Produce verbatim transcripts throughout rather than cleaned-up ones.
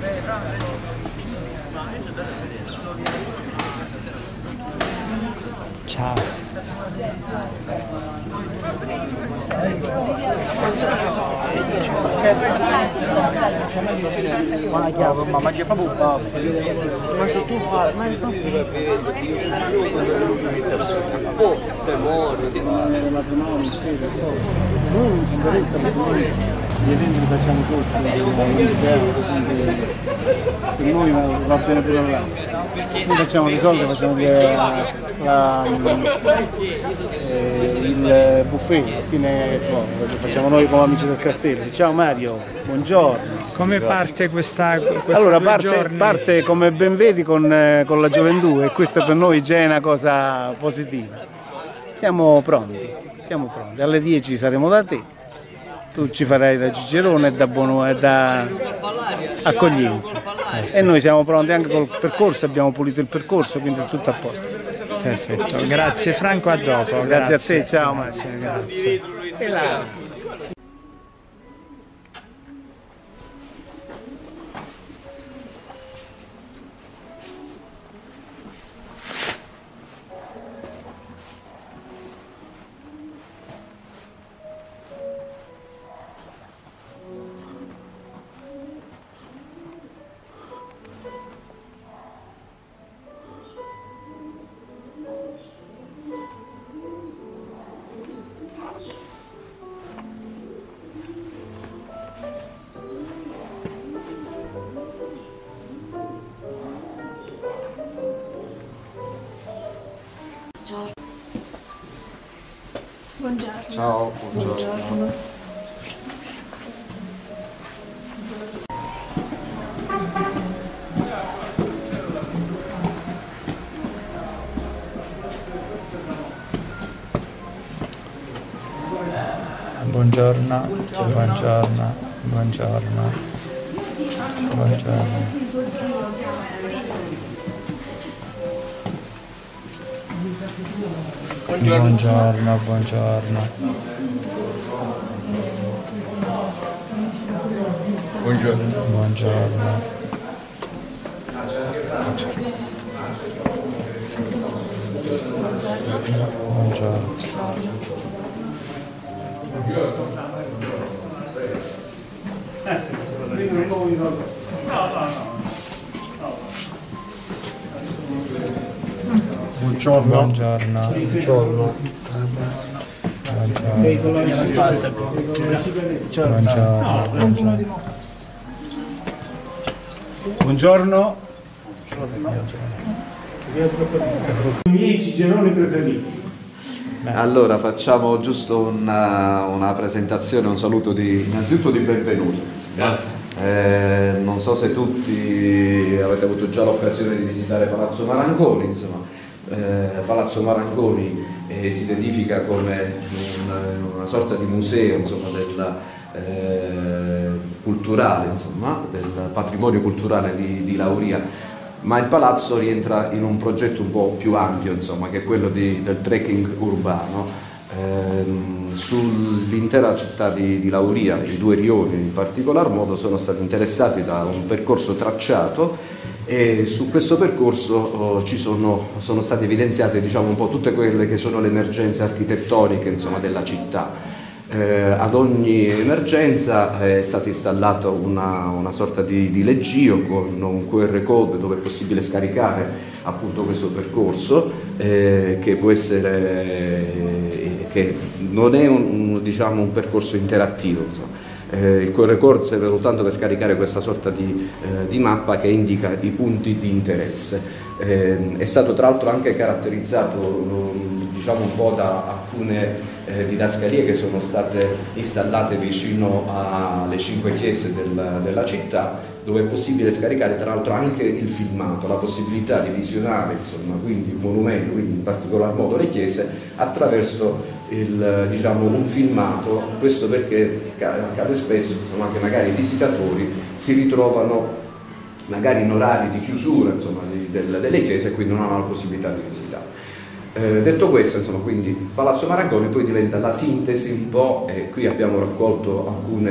Ciao. Ma la chiave, ma mangia proprio un po'. Ma se tu fai, ma oh, sei morto. Noi non ci interessa perché gli eventi li facciamo sotto, per noi va bene pure là. Noi facciamo di solito, facciamo la, la, eh, il buffet a fine, boh, lo facciamo noi come amici del castello. Ciao Mario, buongiorno. Come parte questa, questa Allora parte, parte come ben vedi con, con la gioventù e questa per noi già è una cosa positiva. Siamo pronti, siamo pronti. Alle dieci saremo da te. Tu ci farai da Cicerone e da, buono, e da accoglienza. Perfetto. E noi siamo pronti anche col percorso, abbiamo pulito il percorso, quindi è tutto a posto. Perfetto, grazie Franco, a dopo. Grazie, grazie a te, ciao Marzio. Grazie. E là. Buongiorno. Ciao, buongiorno. Buongiorno. Buongiorno, buongiorno, buongiorno, buongiorno. Buongiorno, buongiorno. Buongiorno. Buongiorno. Buongiorno. Buongiorno. Buongiorno. Buongiorno. Buongiorno. Buongiorno. Buongiorno. I miei ciceroni preferiti. Allora facciamo giusto una, una presentazione, un saluto di, innanzitutto di benvenuto. Eh, non so se tutti avete avuto già l'occasione di visitare Palazzo Marangoni, insomma. Eh, Palazzo Marangoni eh, si identifica come una, una sorta di museo, insomma, del, eh, culturale, insomma, del patrimonio culturale di, di Lauria, ma il palazzo rientra in un progetto un po' più ampio, insomma, che è quello di, del trekking urbano ehm, sull'intera città di, di Lauria. I due rioni in particolar modo sono stati interessati da un percorso tracciato e su questo percorso oh, ci sono, sono state evidenziate, diciamo, un po' tutte quelle che sono le emergenze architettoniche, insomma, della città. Eh, ad ogni emergenza è stata installata una, una sorta di, di leggio con un Q R code dove è possibile scaricare appunto questo percorso eh, che può essere eh, che non è un, un, diciamo, un percorso interattivo, eh, il Q R code serve soltanto per scaricare questa sorta di, eh, di mappa che indica i punti di interesse. Eh, è stato tra l'altro anche caratterizzato diciamo un po' da alcune eh, didascalie che sono state installate vicino alle cinque chiese del, della città, dove è possibile scaricare tra l'altro anche il filmato, la possibilità di visionare, insomma, quindi il monumento, quindi in particolar modo le chiese, attraverso il, diciamo, un filmato. Questo perché accade spesso, insomma, che magari i visitatori si ritrovano magari in orari di chiusura, insomma, di, del, delle chiese, e quindi non hanno la possibilità di visitare. Eh, detto questo, insomma, quindi Palazzo Marangoni poi diventa la sintesi un po', e qui abbiamo raccolto alcune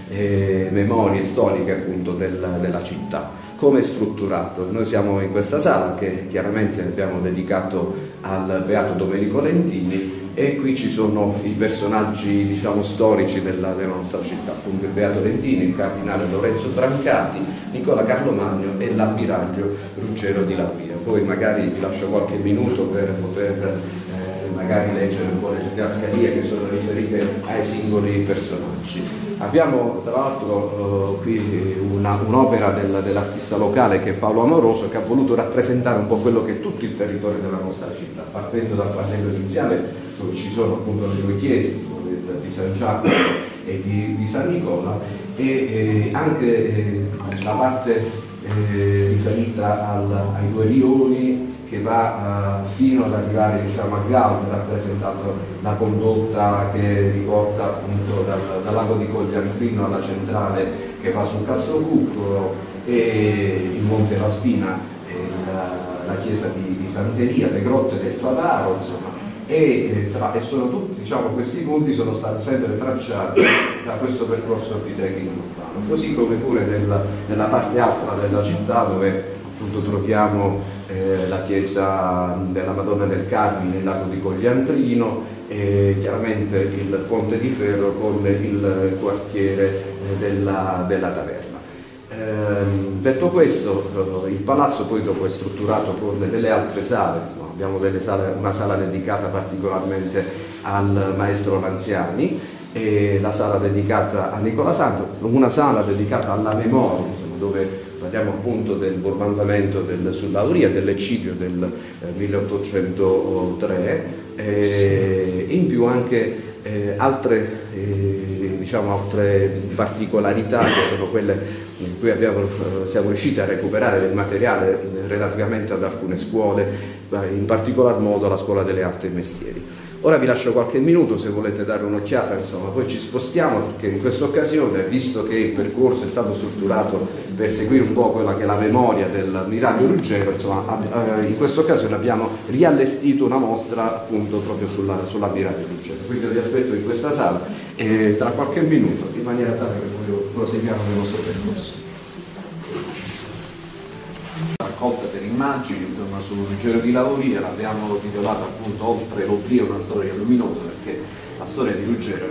eh, memorie storiche appunto del, della città. Come è strutturato? Noi siamo in questa sala che chiaramente abbiamo dedicato al Beato Domenico Lentini, e qui ci sono i personaggi, diciamo, storici della, della nostra città, appunto il Beato Lentini, il cardinale Lorenzo Brancati, Nicola Carlo Magno e l'ammiraglio Ruggero di Lauria. Poi magari vi lascio qualche minuto per poter eh, magari leggere un po' le didascalie che sono riferite ai singoli personaggi. Abbiamo tra l'altro eh, qui un'opera un dell'artista locale che è Paolo Amoroso, che ha voluto rappresentare un po' quello che è tutto il territorio della nostra città, partendo dal pannello iniziale dove ci sono appunto le due chiese di San Giacomo e di, di San Nicola, e eh, anche eh, la parte eh, riferita al, ai due lioni, che va uh, fino ad arrivare, diciamo, a Gallo, rappresentato la condotta che riporta appunto dal, dal lago di Cogliantrino alla centrale che va sul Castrocucolo, e il Monte La Spina, e la, la chiesa di, di Santeria, le grotte del Favaro, insomma, e, tra, e sono tutti, diciamo, questi punti sono stati sempre tracciati da questo percorso architettonico urbano, così come pure nella, nella parte alta della città, dove appunto troviamo eh, la chiesa della Madonna del Carmine, il lago di Cogliantrino, e chiaramente il Ponte di Ferro con il quartiere eh, della, della Taverna. Eh, detto questo, eh, il palazzo poi dopo è strutturato con delle altre sale, insomma, abbiamo delle sale, una sala dedicata particolarmente al maestro Lanziani, e la sala dedicata a Nicola Santo, una sala dedicata alla memoria, insomma, dove parliamo appunto del bombardamento del, su Lauria, dell'eccidio del eh, milleottocentotre, eh, e in più anche eh, altre, eh, diciamo, altre particolarità, che sono quelle in cui abbiamo, eh, siamo riusciti a recuperare del materiale relativamente ad alcune scuole, in particolar modo la Scuola delle Arti e Mestieri. Ora vi lascio qualche minuto se volete dare un'occhiata, insomma, poi ci spostiamo, perché in questa occasione, visto che il percorso è stato strutturato per seguire un po' quella che è la memoria dell'ammiraglio Ruggero, insomma, in questa occasione abbiamo riallestito una mostra appunto proprio sull'ammiraglio Ruggero. Quindi vi aspetto in questa sala e tra qualche minuto, in maniera tale che poi proseguiamo nel nostro percorso. Raccolta per immagini, insomma, su Ruggero di Lauria, l'abbiamo titolata appunto Oltre l'oblio, una storia luminosa, perché la storia di Ruggero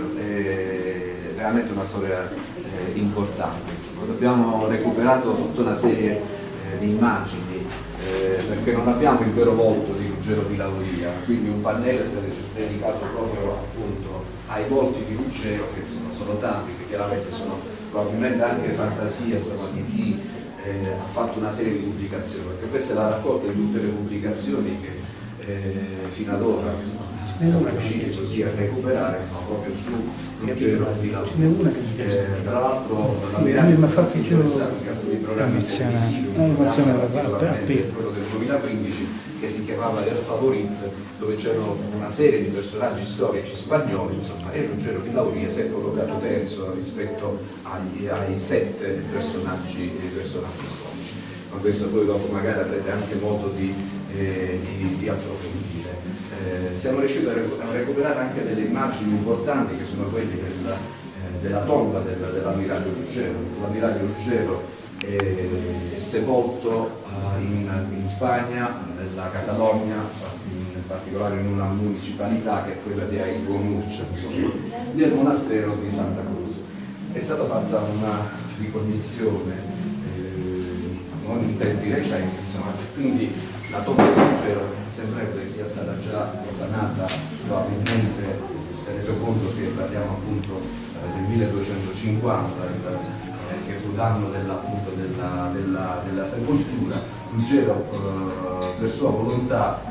è veramente una storia eh, importante. Insomma. Abbiamo recuperato tutta una serie eh, di immagini, eh, perché non abbiamo il vero volto di Ruggero di Lauria, quindi un pannello è stato dedicato proprio appunto ai volti di Ruggero, che insomma, sono tanti, che chiaramente sono probabilmente anche fantasia, insomma, di chi Eh, ha fatto una serie di pubblicazioni, perché questa è la raccolta di tutte le pubblicazioni che eh, fino ad ora insomma, siamo riusciti così a recuperare, no, proprio su Ruggero di Lauria. Eh, tra l'altro l'ammiraglio è stato interessato di programmi televisivi, particolarmente quello del duemilaquindici, che si chiamava El Favorit, dove c'erano una serie di personaggi storici spagnoli, insomma, e Ruggero di Lauria si è collocato terzo rispetto agli, ai sette personaggi, personaggi storici. Ma questo poi dopo magari avrete anche modo di, eh, di, di approfondire. Eh, siamo riusciti a, recu a recuperare anche delle immagini importanti, che sono quelle della, eh, della tomba del, dell'ammiraglio Ruggero. L'ammiraglio Ruggero è, è sepolto uh, in, in Spagna, nella Catalogna, in particolare in una municipalità che è quella di Aiguamurcia, insomma, nel monastero di Santa Cruz. È stata fatta una ricognizione eh, non in tempi recenti, insomma, quindi la tomba di Ruggero sembrerebbe che sia stata già profanata probabilmente, tenete conto che parliamo appunto eh, del milleduecentocinquanta, il, che fu l'anno della, della, della, della sepoltura. Ruggero eh, per sua volontà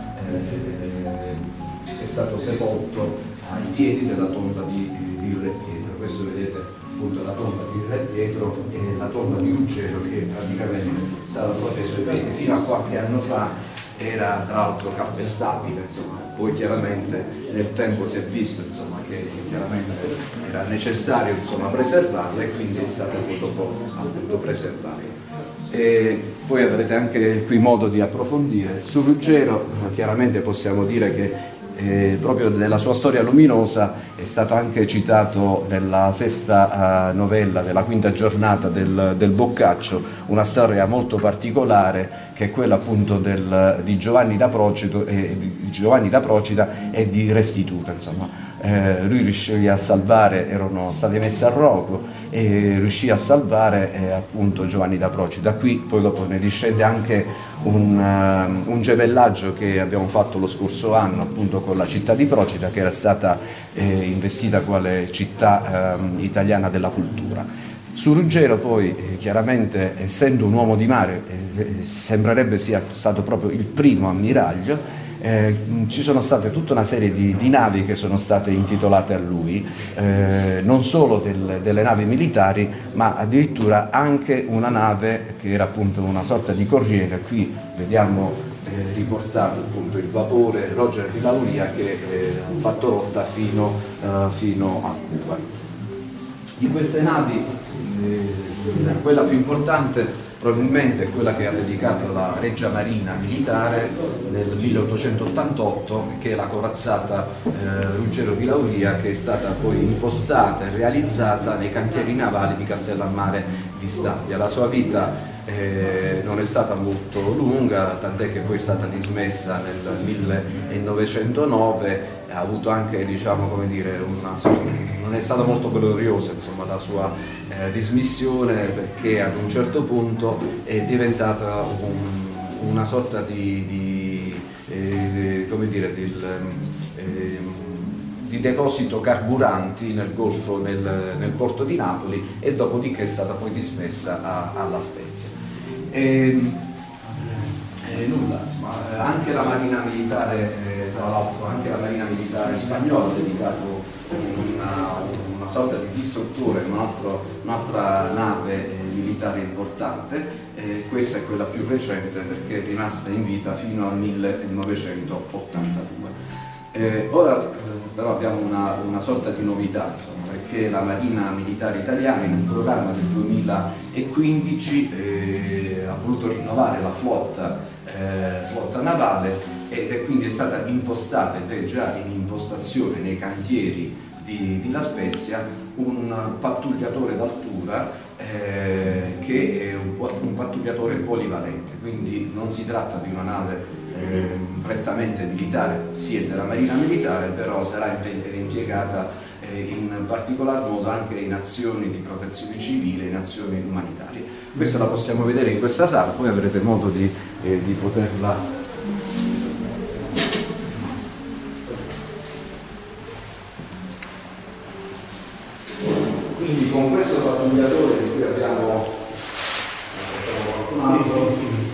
eh, è stato sepolto ai piedi della tomba di, di, di Re Pietro. Questo vedete appunto la tomba di Re Pietro e la tomba di Ruggero, che praticamente stava proprio ai suoi piedi. Fino a qualche anno fa era tra l'altro calpestabile, insomma. Poi chiaramente nel tempo si è visto, insomma, che, che chiaramente era necessario, insomma, preservarla, e quindi è stato dopo appunto preservato. E poi avrete anche qui modo di approfondire. Su Ruggero chiaramente possiamo dire che eh, proprio della sua storia luminosa è stato anche citato nella sesta eh, novella della quinta giornata del, del Boccaccio, una storia molto particolare che è quella appunto del, di, Giovanni da Procida, eh, di Giovanni da Procida e di Restituta, insomma. Eh, lui riuscì a salvare, erano stati messi a rogo e riuscì a salvare eh, appunto Giovanni da Procida. Qui poi dopo ne discende anche un, uh, un gemellaggio che abbiamo fatto lo scorso anno appunto con la città di Procida, che era stata eh, investita quale città eh, italiana della cultura. Su Ruggero poi eh, chiaramente, essendo un uomo di mare, eh, sembrerebbe sia stato proprio il primo ammiraglio. Eh, ci sono state tutta una serie di, di navi che sono state intitolate a lui, eh, non solo del, delle navi militari, ma addirittura anche una nave che era appunto una sorta di corriere. Qui vediamo eh, riportato appunto il vapore Roger di Lauria che eh, ha fatto rotta fino, eh, fino a Cuba. Di queste navi, eh, quella più importante probabilmente è quella che ha dedicato la Regia Marina Militare nel milleottocentottantotto, che è la corazzata eh, Ruggero di Lauria, che è stata poi impostata e realizzata nei cantieri navali di Castellammare di Stabia. La sua vita eh, non è stata molto lunga, tant'è che poi è stata dismessa nel millenovecentonove, ha avuto anche, diciamo, come dire, una, non è stata molto gloriosa, insomma, la sua eh, dismissione, perché ad un certo punto è diventata un, una sorta di, di, eh, come dire, di, eh, di deposito carburanti nel Golfo, nel, nel porto di Napoli, e dopodiché è stata poi dismessa a, a La Spezia. E, eh, nulla, insomma, anche la Marina Militare, eh, tra l'altro anche la Marina Militare spagnola ha dedicato una, una sorta di distruttore, un'altra nave eh, militare importante, eh, questa è quella più recente perché è rimasta in vita fino al millenovecentottantadue. Eh, ora eh, però abbiamo una, una sorta di novità, insomma, perché la Marina Militare Italiana in un programma del duemilaquindici eh, ha voluto rinnovare la flotta, eh, flotta navale, ed è quindi è stata impostata, ed è già in impostazione nei cantieri di, di La Spezia, un pattugliatore d'altura eh, che è un, un pattugliatore polivalente, quindi non si tratta di una nave eh, prettamente militare, sì è della Marina Militare, però sarà impiegata eh, in particolar modo anche in azioni di protezione civile, in azioni umanitarie. Questa la possiamo vedere in questa sala, poi avrete modo di, eh, di poterla. Quindi con questo pattugliatore di cui abbiamo qualcun altro, sì, sì, sì.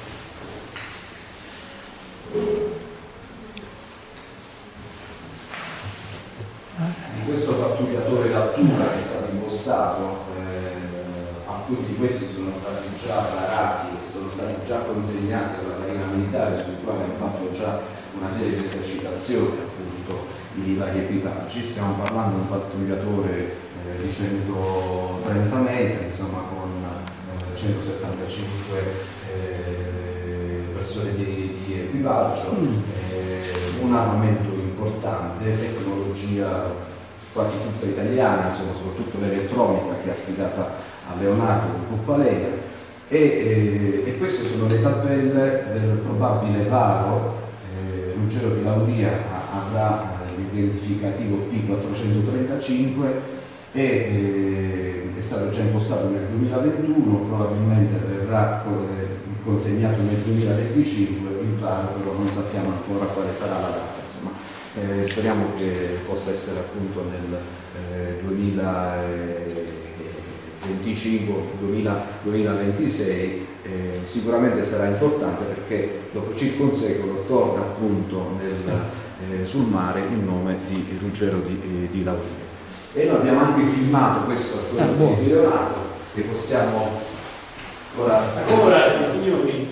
Di questo pattugliatore d'altura che è stato impostato, eh, alcuni di questi sono stati già parati, sono stati già consegnati alla Marina Militare, sui quali hanno fatto già una serie di esercitazioni appunto di vari equipaggi. Stiamo parlando di un pattugliatore di centotrenta metri, insomma, con eh, centosettantacinque eh, persone di, di equipaggio, eh, un armamento importante, tecnologia quasi tutta italiana, insomma, soprattutto l'elettronica che è affidata a Leonardo di Puppalena, e, eh, e queste sono le tabelle del probabile varo. eh, Ruggero di Lauria avrà l'identificativo P quattrocentotrentacinque e eh, è stato già impostato nel duemilaventuno, probabilmente verrà eh, consegnato nel duemilaventicinque, il varo però non sappiamo ancora quale sarà la data. Insomma, eh, speriamo che possa essere appunto nel eh, duemilaventicinque duemilaventisei, eh, sicuramente sarà importante perché dopo circa un secolo torna appunto nel, eh, sul mare il nome di Ruggero di, eh, di Lauria. E noi abbiamo anche filmato questo quello ah, di Leonardo, che possiamo ora ora signori.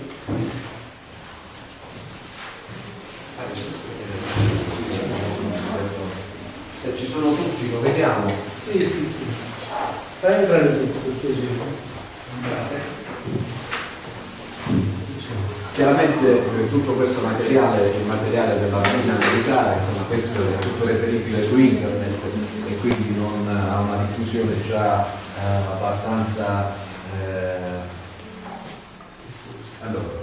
Se ci sono tutti lo vediamo. Sì, sì, sì. Fai entrare tutto questo. Chiaramente che tutto questo materiale, il materiale della Marina Militare, insomma questo è tutto reperibile su internet e quindi non ha una diffusione già eh, abbastanza eh, allora.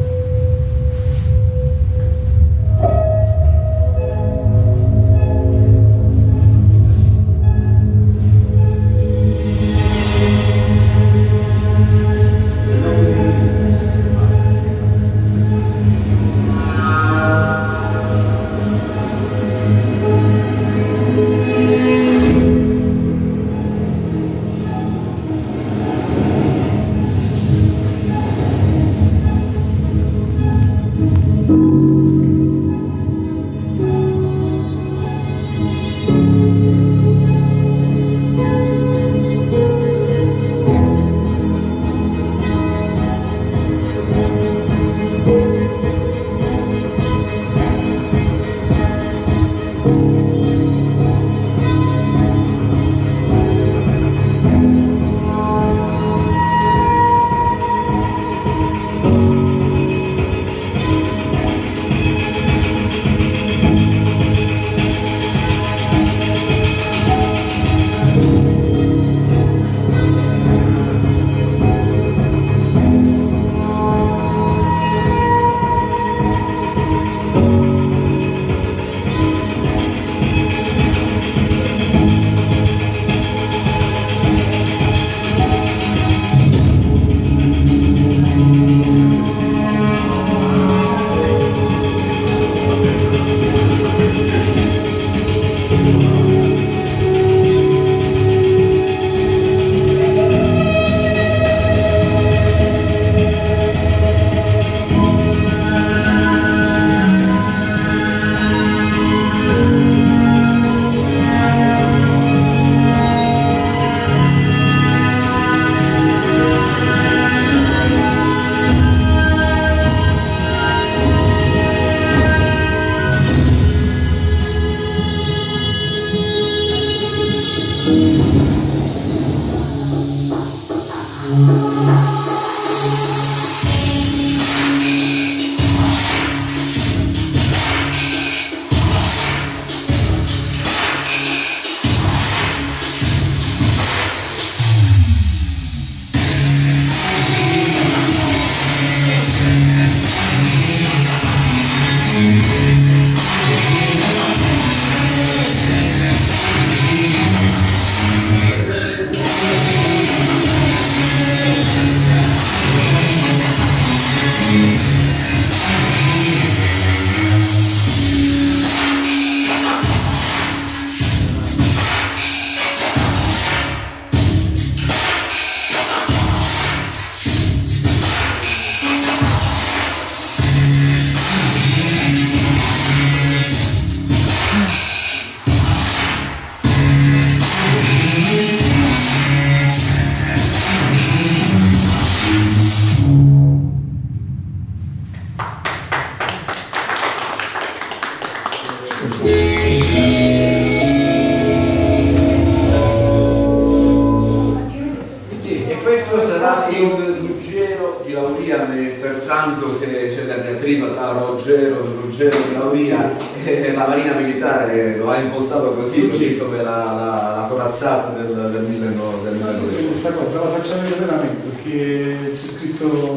E questo sarà il Ruggero di Lauria, pertanto che c'è la diatriba tra Ruggero, Ruggero di Lauria e la Marina Militare lo ha impostato così, così come la, la, la corazzata del, del millenovecento. Questa cosa la facciamo vedere veramente perché c'è scritto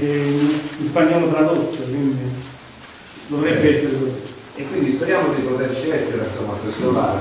in spagnolo tradotto, quindi dovrebbe essere così. E quindi speriamo di poterci essere insomma, a questo lato,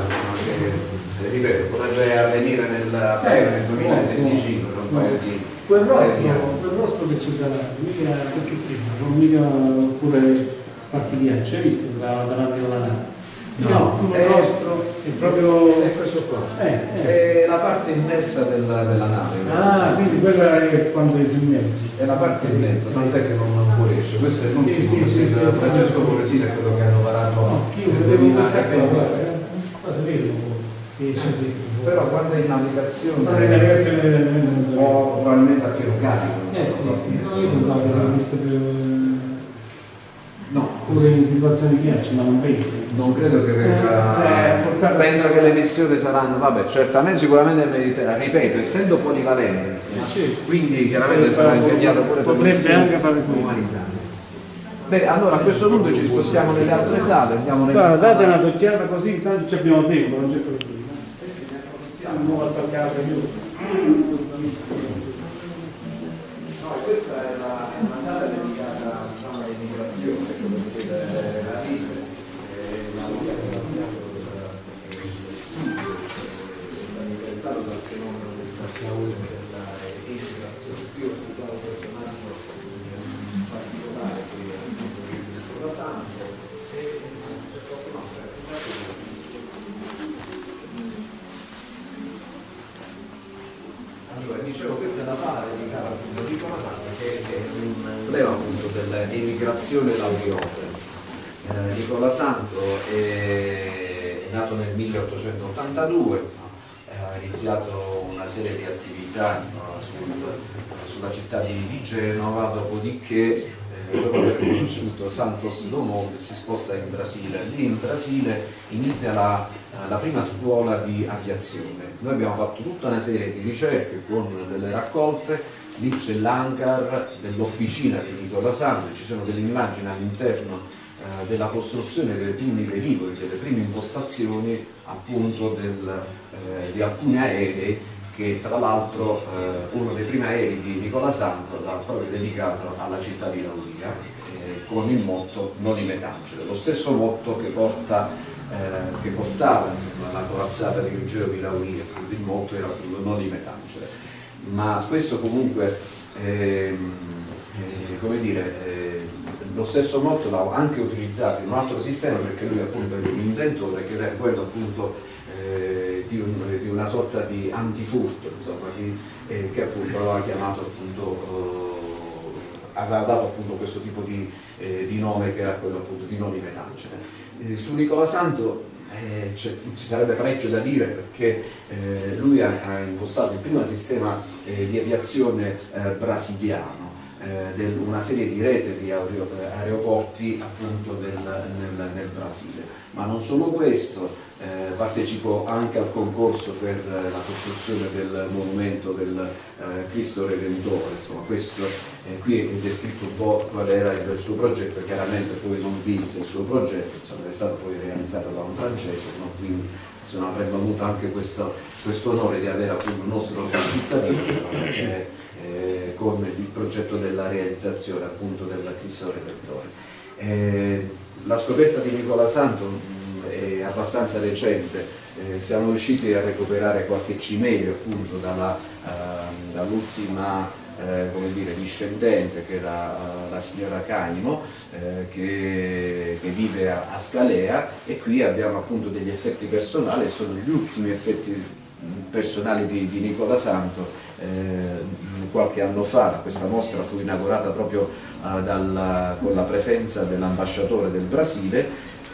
che ripeto, potrebbe avvenire nel, nel duemilaventicinque, tra un paio di quel rostro, quel rostro che c'è davanti, mica perché sembra, non mica pure spartigliaccio, hai visto davanti alla nave? No, un è, rostro è proprio è questo qua, eh, eh. è la parte immersa della, della nave. Ah, quindi quella è quando si immerge. È la parte immersa, tant'è che non ancora esce. Questo è l'ultimo, sì, sì, sì, sì, Francesco Poresini è quello che hanno varato no, io vedevo questa cosa, ma sapevo che esce sì. Però quando è in navigazione, ma in navigazione non so. o probabilmente a pieno carico. Eh sì, sì, no, io pensavo che sarebbe visto per no, pure in situazioni di ghiaccio, ma non vedo. non credo che venga. Eh, eh, penso che le missioni saranno, vabbè, certamente sicuramente nel Mediterraneo, ripeto, essendo polivalente, certo. quindi chiaramente sarà impegnato pure per potrebbe missioni anche fare quello. umanitarie. Beh, allora a questo punto ci spostiamo nelle altre sale, andiamo nelle Guarda, sale. date una docchiata così, intanto ci abbiamo tempo, non c'è problema. Andiamo a toccare io. No, questa è una, una sala dedicata, diciamo, all'immigrazione, come potete vedere, la rete, la interessato dal fenomeno dell'immigrazione. Qui ho studiato un personaggio particolare che è Nicola Santo e c'è qualche altro. Allora, dicevo, questa è la sala dedicata appunto a Nicola Santo, che è un emblema appunto dell'emigrazione laudiote. Eh, Nicola Santo è, è nato nel milleottocentottantadue, ha iniziato una serie di attività no, sul, sulla città di, di Genova, dopodiché eh, dopo aver conosciuto Santos Dumont si sposta in Brasile. Lì in Brasile inizia la, la prima scuola di aviazione. Noi abbiamo fatto tutta una serie di ricerche con delle raccolte, lì c'è l'hangar dell'officina di Nicola Santo, ci sono delle immagini all'interno eh, della costruzione dei primi velivoli, delle prime impostazioni appunto del, eh, di alcuni aerei, che tra l'altro eh, uno dei primi aerei di Nicola Santo sarà proprio dedicato alla città di Lauria, eh, con il motto "Non in metangere", lo stesso motto che porta Eh, che portava insomma, la corazzata di Ruggero di Lauria, il motto era appunto "Non in metangere". Ma questo comunque ehm, eh, come dire, eh, lo stesso motto l'ha anche utilizzato in un altro sistema, perché lui appunto è un inventore che era quello appunto eh, di, un, di una sorta di antifurto, insomma, di, eh, che appunto aveva chiamato appunto eh, aveva dato appunto questo tipo di, eh, di nome, che era quello appunto di "Non in metangere". Eh, su Nicola Santo eh, ci sarebbe parecchio da dire, perché eh, lui ha, ha impostato il primo sistema eh, di aviazione eh, brasiliano, eh, del, una serie di rete di aeroporti appunto del, nel, nel Brasile. Ma non solo questo, eh, partecipò anche al concorso per la costruzione del monumento del eh, Cristo Redentore. Insomma, questo eh, qui è descritto un po' qual era il suo progetto. Chiaramente poi non vinse il suo progetto, insomma, è stato poi realizzato da un francese, no? Quindi insomma, avremmo avuto anche questo onore di avere appunto un nostro cittadino eh, eh, con il progetto della realizzazione appunto del Cristo Redentore. Eh, la scoperta di Nicola Santo mh, è abbastanza recente, eh, siamo riusciti a recuperare qualche cimelio appunto dalla, uh, dall'ultima eh, come dire, discendente, che era uh, la signora Caimo, eh, che, che vive a, a Scalea, e qui abbiamo appunto degli effetti personali, sono gli ultimi effetti personali di, di Nicola Santo. Eh, qualche anno fa questa mostra fu inaugurata proprio uh, dal, con la presenza dell'ambasciatore del Brasile,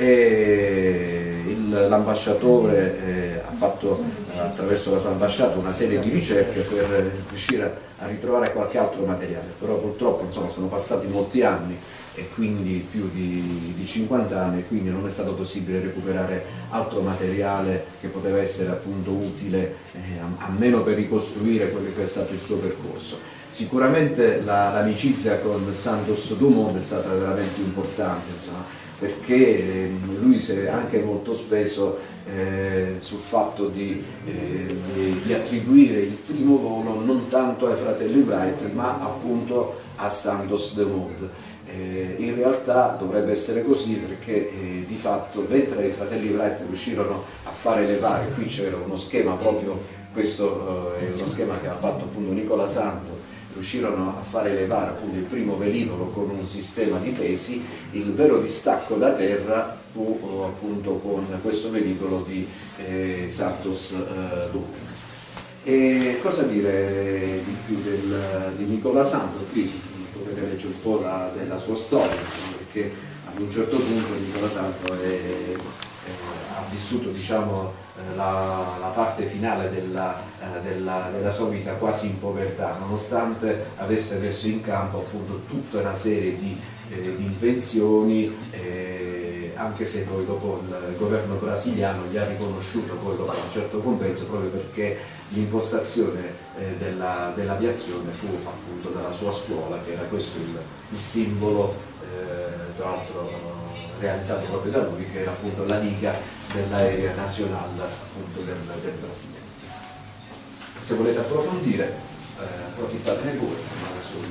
e l'ambasciatore eh, ha fatto eh, attraverso la sua ambasciata una serie di ricerche per riuscire a ritrovare qualche altro materiale, però purtroppo insomma, sono passati molti anni, e quindi più di, di cinquanta anni, e quindi non è stato possibile recuperare altro materiale che poteva essere appunto utile, eh, almeno per ricostruire quello che è stato il suo percorso. Sicuramente l'amicizia con Santos Dumont è stata veramente importante, insomma, perché eh, lui si è anche molto speso eh, sul fatto di, eh, di attribuire il primo volo non tanto ai fratelli Wright, ma appunto a Santos Dumont. Eh, in realtà dovrebbe essere così, perché eh, di fatto mentre i fratelli Wright riuscirono a fare levare, qui c'era uno schema proprio, questo eh, è uno schema che ha fatto appunto Nicola Santo, riuscirono a fare levare appunto il primo velivolo con un sistema di pesi, il vero distacco da terra fu oh, appunto con questo velivolo di eh, Santos eh, Dumont. E cosa dire di più del, di Nicola Santo? Qui potete leggere un po' la, della sua storia, insomma, perché ad un certo punto Nicola Santo è, è, ha vissuto, diciamo, la, la parte finale della, della, della sua vita quasi in povertà, nonostante avesse messo in campo appunto tutta una serie di, eh, di invenzioni, eh, anche se poi dopo il governo brasiliano gli ha riconosciuto poi dopo un certo compenso, proprio perché l'impostazione eh, dell'aviazione fu appunto dalla sua scuola, che era questo il, il simbolo eh, tra l'altro realizzato proprio da lui, che era appunto la Liga dell'Aerea Nazionale appunto del, del Brasile. Se volete approfondire, eh, approfittatene pure, insomma, sul,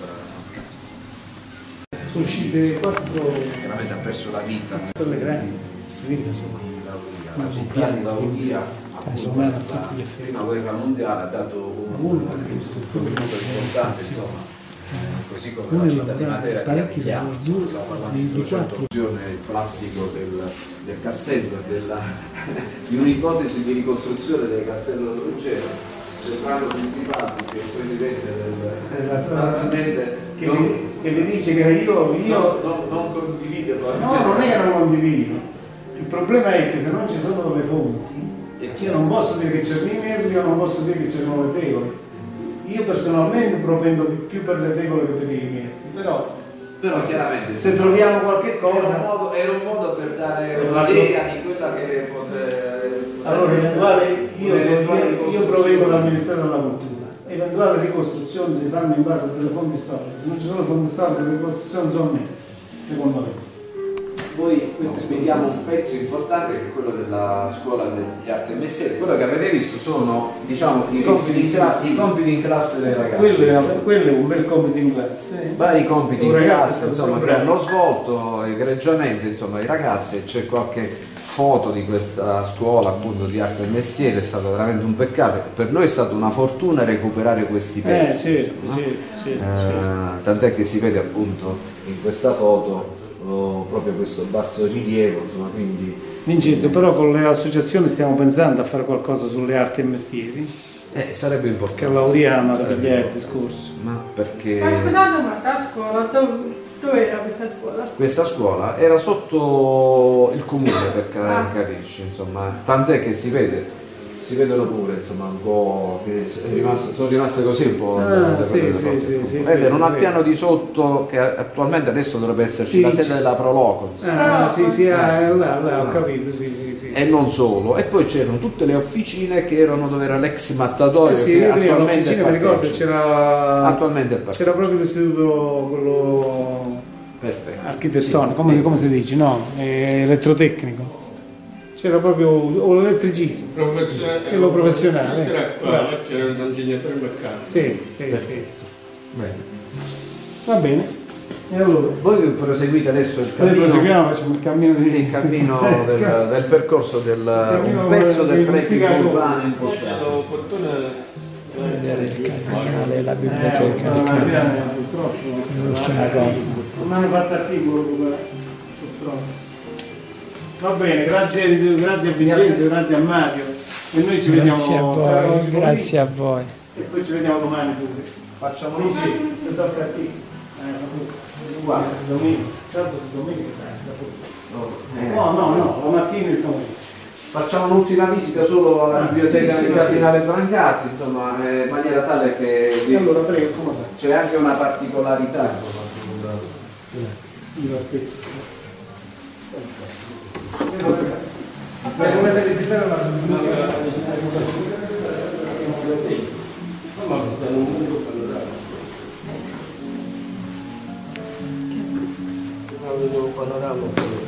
Sono uscite quattro chiaramente ha perso la vita le grandi, si vede che sono la città di Lauria, appunto, a la tutti gli effetti. prima guerra mondiale ha dato un Uno, contributo importante, insomma, eh, così come Uno la è città di lavorato, Matera che parecchi è chiaro, sono due, stiamo parlando di di duecento quattro. il classico del, del castello, della, di un'ipotesi di ricostruzione del castello Ruggero. C'è Franco Principati, che è il presidente del probabilmente Che, non, mi, che mi dice che io, io non, non condivide no, probabilmente. non è che non condivido. Il problema è che se non ci sono le fonti, io non posso dire che c'erano i merli, io non posso dire che c'erano le tegole. Io personalmente propendo più per le tegole che per i merli, però, Però chiaramente se troviamo qualche cosa. era un modo, era un modo per dare Per un'idea di quella che poteva. Allora, eventuale, io, io, io provengo dal Ministero della Cultura, eventuali ricostruzioni si fanno in base a delle fonti storiche, se non ci sono fonti storiche le ricostruzioni sono messe, secondo me. Poi ospitiamo un pezzo importante che è quello della scuola degli arti e mestieri. Quello che avete visto sono, diciamo, i compiti in classe, i compiti in classe dei ragazzi. Quello è, quello è un bel compito in classe. Vari compiti in ragazzi classe, insomma, che hanno svolto egregiamente, insomma, i ragazzi, e c'è qualche foto di questa scuola appunto di arte e mestiere. È stato veramente un peccato, per noi è stata una fortuna recuperare questi pezzi, Eh, certo, insomma, certo, certo, eh, certo. tant'è che si vede appunto in questa foto oh, proprio questo basso rilievo, insomma, quindi Vincenzo, però con le associazioni stiamo pensando a fare qualcosa sulle arti e mestieri, eh, sarebbe importante. che lauriamo Sarebbe per gli altri importante. discorsi. Ma perché Ma scusate, ma a scuola, dove, dove era questa scuola? questa scuola era sotto il comune, per ca- Ah. capirci, insomma, tant'è che si vede, si vedono pure, insomma, un po' che è rimasto, sono rimaste così un po'. Ah, le- sì, le- le sì, cose, sì, insomma. sì, Ed era vero, al vero. piano di sotto, che attualmente adesso dovrebbe esserci Sì, la sì. sede della Proloco, insomma. Ah, sì, sì, ah, là, là, ho capito, sì, sì, sì. E non solo, e poi c'erano tutte le officine che erano dove era l'ex mattatoio, Eh sì, che io prima attualmente l'officina mi ricordo parcheggia. c'era Attualmente è parcheggia. c'era proprio l'istituto quello Perfetto. architettonico, Sì. come, come si dice, no? Eh, elettrotecnico. C'era proprio o l'elettricista. Professionale, Quello professionale, Questo era eh. qua, Bravo. là c'era un ingegnere mercato. Sì, sì, sì. Perfetto. Bene. Va bene. E allora? Voi proseguite adesso il Noi cammino, proseguiamo, facciamo il cammino di... il cammino del, del percorso del cammino un pezzo del dei prefetto investigatori. urbano in Forse Costa. lo fortuna Vedere il cardinale, la Eh, biblioteca, il la cardinale. Mariana, purtroppo. L'ultima cosa. Non hanno fatto articolo, purtroppo. Va bene, grazie, grazie a Vincenzo, grazie a Mario. E noi ci vediamo Grazie a voi, grazie a voi. E poi ci vediamo domani pure. Facciamo Dici, ti tocca a te. Eh, guarda, domenica, salsa di domenica che eh, No, no, no, la mattina e il pomeriggio. facciamo un'ultima visita solo alla Ah, biblioteca sì, del sì, cardinale Brancati, insomma, eh, in maniera tale che E allora prego, come fai? c'è anche una particolarità, insomma, sul- Io aspetto. Se volete visitare la biblioteca, ma danno un mondo panoramico. Vedo un panorama.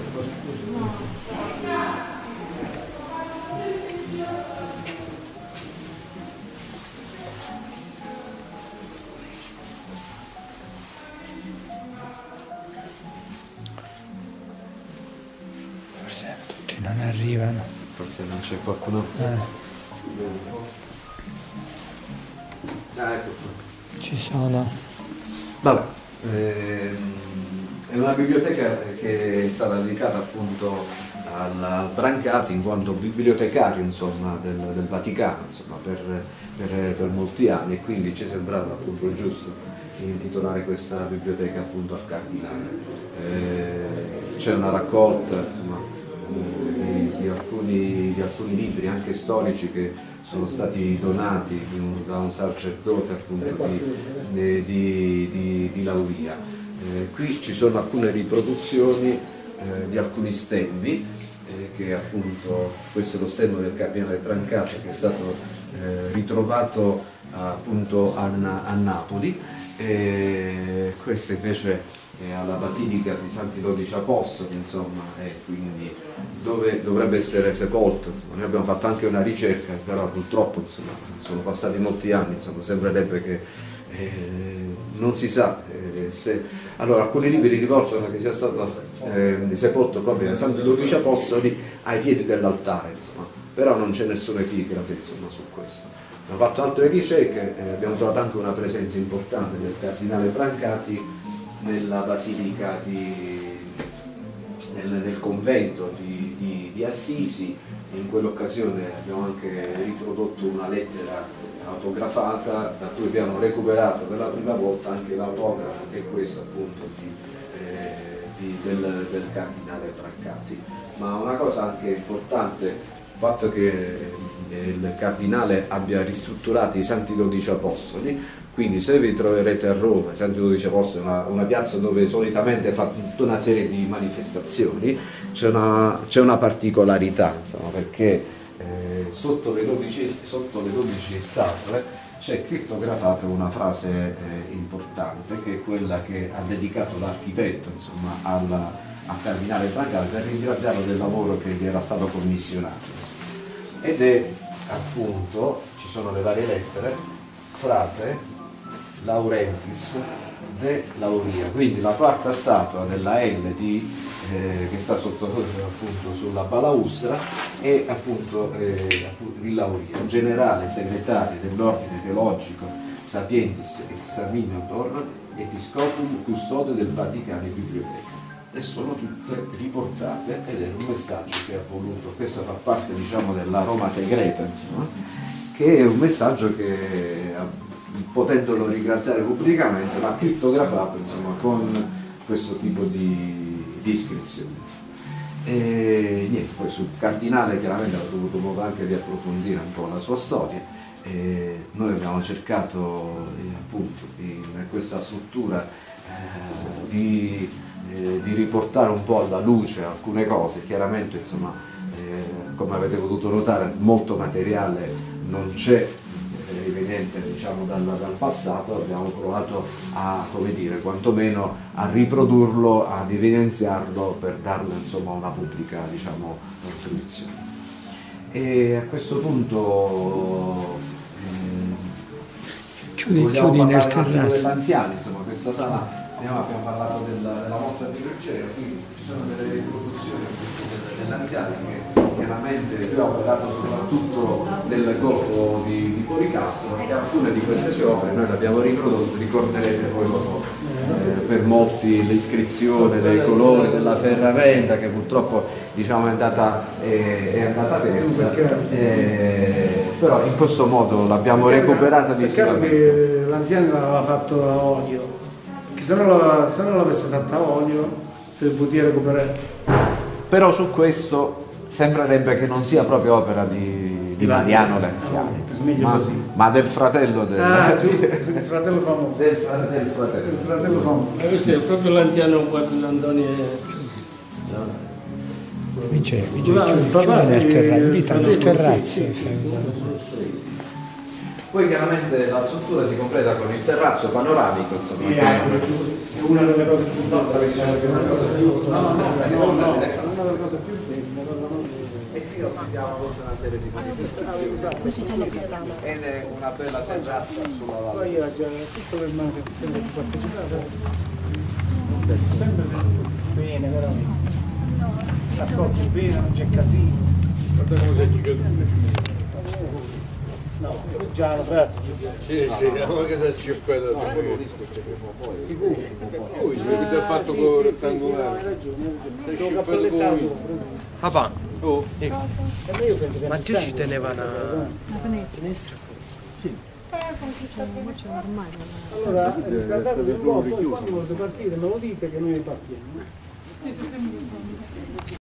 Forse tutti non arrivano. forse non c'è qualcuno. Eh, Ah, ecco qua. ci sono. Vabbè, ehm, è una biblioteca che è stata dedicata appunto al, al Brancati in quanto bibliotecario, insomma, del, del Vaticano, insomma, per, per- per molti anni, e quindi ci sembrava appunto giusto intitolare questa biblioteca appunto al Cardinale. Eh, c'è una raccolta, insomma, di, di alcuni, di alcuni libri anche storici che sono stati donati di un- da un sacerdote appunto di, di, di- di Lauria. Eh, qui ci sono alcune riproduzioni eh, di alcuni stemmi, eh, che appunto questo è lo stemma del cardinale Brancati che è stato eh, ritrovato appunto a, Na- a Napoli, e questo invece e alla Basilica di Santi dodici Apostoli, insomma, e quindi dove dovrebbe essere sepolto. Noi abbiamo fatto anche una ricerca, però purtroppo insomma, sono passati molti anni, insomma, sembrerebbe che eh, non si sa eh, se... Allora, alcuni libri riportano che sia stato eh, sepolto proprio nei Santi dodici Apostoli ai piedi dell'altare, insomma, però non c'è nessuna epigrafe insomma, su questo. Abbiamo fatto altre ricerche, eh, abbiamo trovato anche una presenza importante del cardinale Brancati nella Basilica di, nel, nel convento di, di, di Assisi. In quell'occasione abbiamo anche riprodotto una lettera autografata da cui abbiamo recuperato per la prima volta anche l'autografo, che è questo appunto di, eh, di, del, del cardinale Brancati. Ma una cosa anche importante, il fatto che il cardinale abbia ristrutturato i Santi dodici Apostoli, quindi se vi troverete a Roma, i Santi dodici Apostoli, una, una piazza dove solitamente fa tutta una serie di manifestazioni, c'è una, c'è una particolarità, insomma, perché eh, sotto, le dodici, sotto le dodici statue c'è crittografata una frase eh, importante, che è quella che ha dedicato l'architetto insomma, alla, al cardinale Brancati per ringraziarlo del lavoro che gli era stato commissionato. Ed è appunto, ci sono le varie lettere, frate Laurentis de Lauria, quindi la quarta statua della L di, eh, che sta sotto appunto sulla balaustra è appunto eh, di Lauria, generale segretario dell'ordine teologico Sapientis Examiniator Episcopum Custode del Vaticano e Biblioteca, e sono tutte riportate ed è un messaggio che ha voluto, questo fa parte diciamo della Roma segreta, insomma, che è un messaggio che potendolo ringraziare pubblicamente l'ha crittografato insomma, con questo tipo di, di iscrizioni. E niente, poi sul cardinale chiaramente ho avuto modo anche di approfondire un po' la sua storia. E noi abbiamo cercato eh, appunto in questa struttura eh, di, eh, di riportare un po' alla luce alcune cose. Chiaramente insomma eh, come avete potuto notare molto materiale non c'è evidente diciamo dal, dal passato, abbiamo provato a, come dire, quantomeno a riprodurlo, ad evidenziarlo per darlo insomma una pubblica diciamo fruizione. E a questo punto eh, chiudi, chiudi nel terrazzo dell'anziano, insomma questa sala abbiamo parlato della, della mostra di Ruggero, quindi ci sono delle riproduzioni dell'anziano che chiaramente lui ha operato soprattutto nel Golfo di, di Policastro, e alcune di queste sue opere noi le abbiamo riprodotte, ricorderete poi dopo eh, per molti l'iscrizione dei colori della ferramenta che purtroppo diciamo, è, andata, eh, è andata persa, eh, però in questo modo l'abbiamo recuperata di Peccato che l'anziano l'aveva fatto a olio, che se non l'avesse fatta a olio se poteva recuperare. Però su questo sembrerebbe che non sia proprio opera di, di Mariano Lanziani, ma, ma del fratello del, ah, giusto, il fratello famoso. Del, fra, del fratello. Il fratello famoso. Ma questo è proprio l'anziano quando Antonio è... Vice, vice, chiudi nel terrazzo, invita nel terrazzo. Poi chiaramente la struttura si completa con il terrazzo panoramico, insomma. Che è una delle cose più no, stavi dicendo che è una cosa più no, no, no, no, no, una delle cose più e qui ospitiamo tutta una serie di manifestazioni ed è una bella terrazza sulla valle. poi ha già tutte le manifestazioni che partecipate sempre bene, però l'ascolto bene, non c'è casino. Guarda come sei gigato. No, già hanno fatto. Sì, sì, ma che sei scioppato da te? Sicuro. Poi, avete fatto con il rettangolare. Hai ragione, Sei devo scioppato cappellettare con sopra. Papà, Oh, ma Dio ci teneva una finestra. Allora, riscaldate un po', poi quando volete partire me lo dite che noi partiamo.